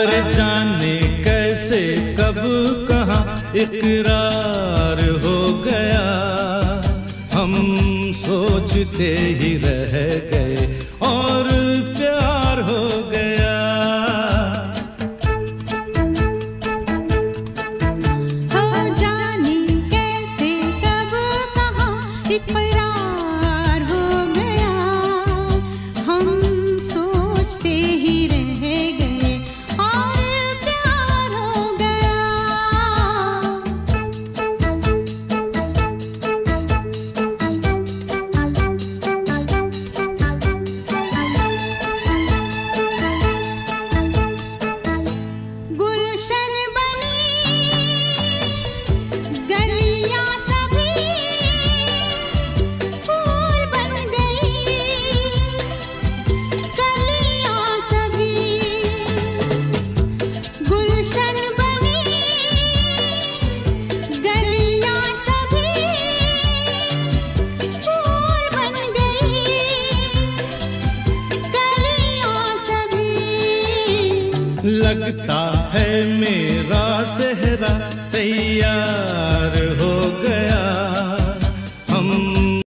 अरे जाने कैसे कब कहाँ इकरार हो गया, हम सोचते ही रह गए और प्यार हो गया। हो जाने कैसे कब कहाँ इकरार हो गया, हम सोचते ही रह गए और प्यार हो गया। गुलशन बनी गलियां सभी फूल बन गई, गलियां सभी गुलशन बनी, गलियां सभी फूल बन गई, गलियां सभी। लगता है मेरा सेहरा तैयार हो गया,